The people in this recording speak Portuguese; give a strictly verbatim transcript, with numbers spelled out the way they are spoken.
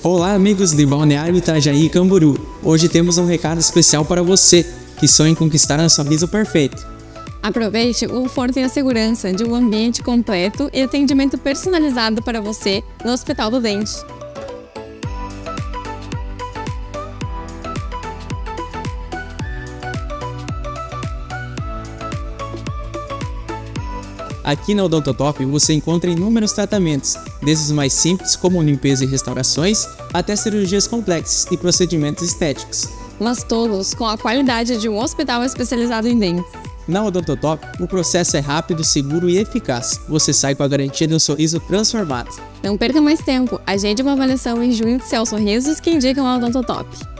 Olá amigos de Balneário Itajaí e Camboriú, hoje temos um recado especial para você que sonha em conquistar um sorriso perfeito. Aproveite o conforto e a segurança de um ambiente completo e atendimento personalizado para você no Hospital do Dente. Aqui na Odontotop você encontra inúmeros tratamentos, desde os mais simples como limpeza e restaurações, até cirurgias complexas e procedimentos estéticos. Mas todos com a qualidade de um hospital especializado em dentes. Na Odontotop, o processo é rápido, seguro e eficaz. Você sai com a garantia de um sorriso transformado. Não perca mais tempo, agende uma avaliação em junho de seus sorrisos que indicam a Odontotop.